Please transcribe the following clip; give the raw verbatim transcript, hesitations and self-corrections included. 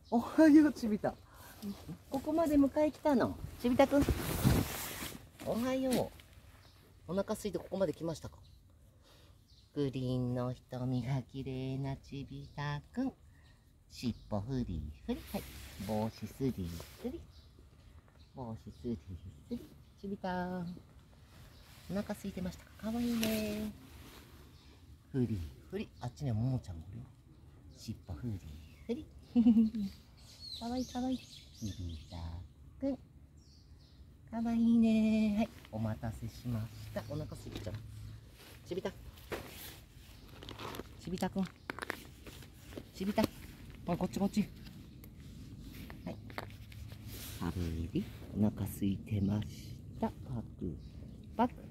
おはよう、ちびた。ここまで迎え来たの。ちびたくん。おはよう。お腹空いてここまで来ましたか。グリーンの瞳が綺麗なちびたくん。尻尾フリーフリ。はい。帽子スリースリ。帽子スリースリ。ちびたん。お腹空いてましたか。かわいいね。フリーフリ。あっちにはももちゃんもいるよ。尻尾フリーフリ。かわいいかわいい。ちびたくん。かわいいね。はい。お待たせしました。お腹空いてちゃう。ちびた。ちびたくん。ちびた。おい、こっちこっち。はい。食べり。お腹空いてました。パクパク。